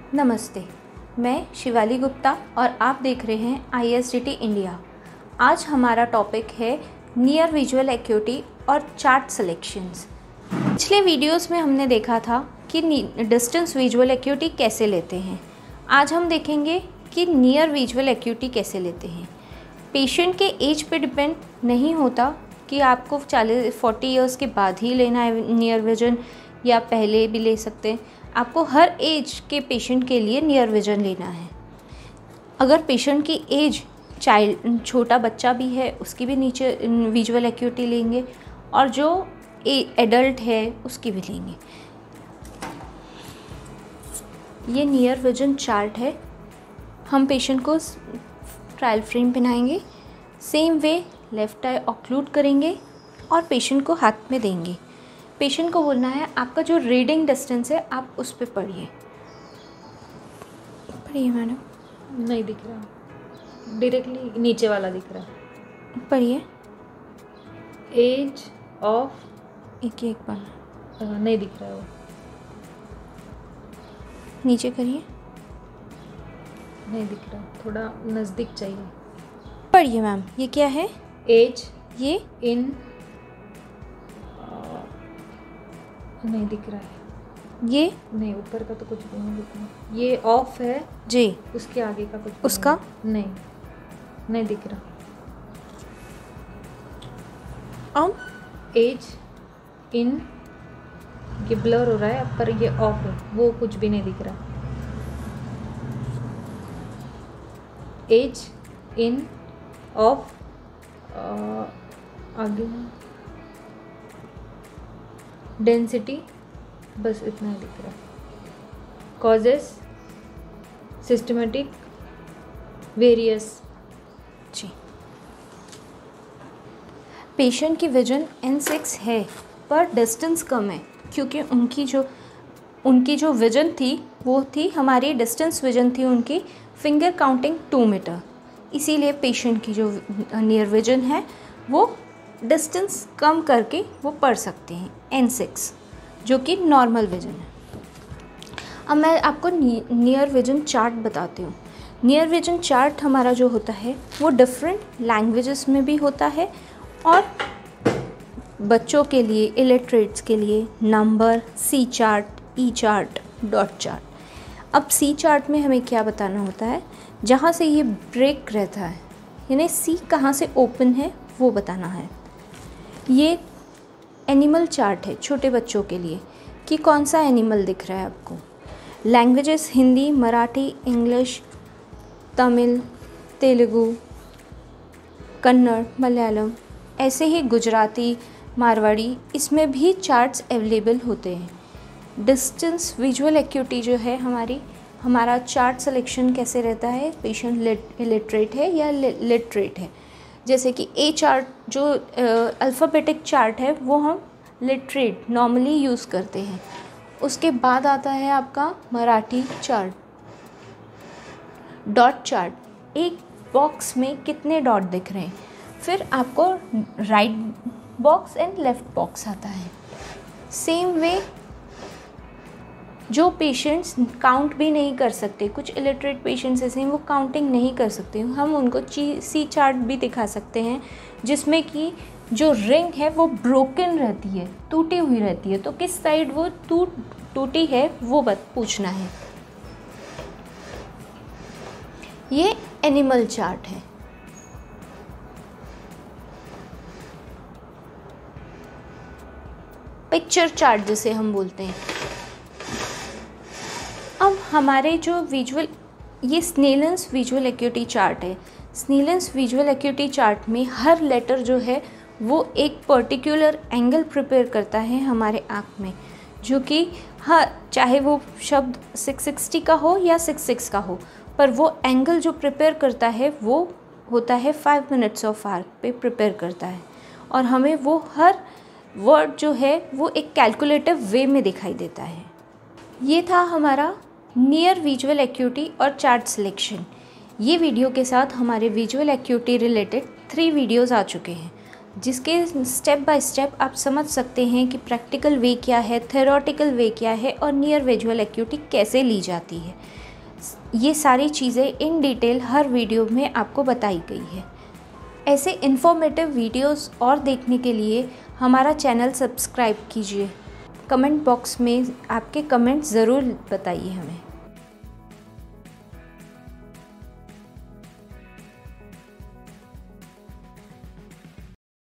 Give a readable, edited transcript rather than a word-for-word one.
नमस्ते, मैं शिवाली गुप्ता और आप देख रहे हैं ISDT इंडिया। आज हमारा टॉपिक है नियर विजुअल एक्यूटी और चार्ट सिलेक्शंस। पिछले वीडियोस में हमने देखा था कि डिस्टेंस विजुअल एक्यूटी कैसे लेते हैं। आज हम देखेंगे कि नियर विजुअल एक्यूटी कैसे लेते हैं। पेशेंट के एज पे डिपेंड नहीं होता कि आपको 40 ईयर्स के बाद ही लेना है नियर विजन या पहले भी ले सकते हैं। आपको हर एज के पेशेंट के लिए नियर विजन लेना है। अगर पेशेंट की एज छोटा बच्चा भी है उसकी भी नीचे विजुअल एक्यूटी लेंगे और जो एडल्ट है उसकी भी लेंगे। ये नियर विजन चार्ट है। हम पेशेंट को ट्रायल फ्रेम पहनाएंगे, same way left eye occlude करेंगे और पेशेंट को हाथ में देंगे। पेशेंट को बोलना है आपका जो रीडिंग डिस्टेंस है आप उस पर पढ़िए मैडम। नहीं दिख रहा, डायरेक्टली नीचे वाला दिख रहा। पढ़िए। एज ऑफ एक बार नहीं दिख रहा है वो। नीचे करिए। नहीं दिख रहा, थोड़ा नज़दीक चाहिए। पढ़िए मैम। ये क्या है? एज ये इन नहीं दिख रहा है। ये नहीं, ऊपर का तो कुछ भी नहीं दिख रहा। ये ऑफ है जी, उसके आगे का कुछ उसका नहीं दिख रहा। अब एज इन ये ब्लर हो रहा है पर ये ऑफ है, वो कुछ भी नहीं दिख रहा। एज इन ऑफ आगे डेंसिटी, बस इतना ही दिख रहा है। Causes systematic various. जी, पेशेंट की विजन N6 है पर डिस्टेंस कम है क्योंकि उनकी जो विजन थी वो थी, हमारी डिस्टेंस विजन थी उनकी फिंगर काउंटिंग 2 मीटर। इसीलिए पेशेंट की जो नियर विजन है वो डिस्टेंस कम करके वो पढ़ सकते हैं N6, जो कि नॉर्मल विजन है। अब मैं आपको नियर विजन चार्ट बताती हूँ। नियर विजन चार्ट हमारा जो होता है वो डिफरेंट लैंग्वेजेस में भी होता है और बच्चों के लिए, इलिटरेट्स के लिए number, C chart, E chart, dot chart. अब C चार्ट में हमें क्या बताना होता है, जहाँ से ये ब्रेक रहता है यानी C कहाँ से ओपन है वो बताना है। ये एनिमल चार्ट है छोटे बच्चों के लिए कि कौन सा एनिमल दिख रहा है आपको। लैंग्वेजेस हिंदी, मराठी, इंग्लिश, तमिल, तेलुगु, कन्नड़, मलयालम, ऐसे ही गुजराती, मारवाड़ी, इसमें भी चार्ट्स अवेलेबल होते हैं। डिस्टेंस विजुअल एक्यूटी जो है हमारा चार्ट सिलेक्शन कैसे रहता है, पेशेंट इलिटरेट है या लिटरेट है। जैसे कि A चार्ट जो अल्फ़ाबेटिक चार्ट है वो हम लिटरेट नॉर्मली यूज़ करते हैं। उसके बाद आता है आपका मराठी चार्ट, डॉट चार्ट, एक बॉक्स में कितने डॉट दिख रहे हैं। फिर आपको right box and left box आता है। सेम वे जो पेशेंट्स काउंट भी नहीं कर सकते, कुछ इलिटरेट पेशेंट्स ऐसे हैं वो काउंटिंग नहीं कर सकते, हम उनको C चार्ट भी दिखा सकते हैं जिसमें कि जो रिंग है वो ब्रोकन रहती है, टूटी हुई रहती है, तो किस साइड वो टूटी है वो पूछना है। ये एनिमल चार्ट है। पिक्चर चार्ट जिसे हम बोलते हैं। अब हमारे जो ये स्नेलन्स विजुअल एक्यूटी चार्ट है। स्नेलन्स विजुअल एक्यूटी चार्ट में हर लेटर जो है वो एक पर्टिकुलर एंगल प्रिपेयर करता है हमारे आँख में, जो कि चाहे वो शब्द 660 का हो या 66 का हो, पर वो एंगल जो प्रिपेयर करता है वो होता है 5 मिनट्स ऑफ आर्क पे प्रिपेयर करता है और हमें वो हर वर्ड जो है वो एक कैलकुलेटिव वे में दिखाई देता है। ये था हमारा नियर विजुअल एक्यूटी और चार्ट सिलेक्शन। ये वीडियो के साथ हमारे विजुअल एक्यूटी रिलेटेड 3 वीडियोज़ आ चुके हैं। जिसके स्टेप बाय स्टेप आप समझ सकते हैं कि प्रैक्टिकल वे क्या है, थ्योरेटिकल वे क्या है और नियर विजुअल एक्यूटी कैसे ली जाती है। ये सारी चीज़ें इन डिटेल हर वीडियो में आपको बताई गई है। ऐसे इन्फॉर्मेटिव वीडियोस और देखने के लिए हमारा चैनल सब्सक्राइब कीजिए। कमेंट बॉक्स में आपके कमेंट ज़रूर बताइए हमें।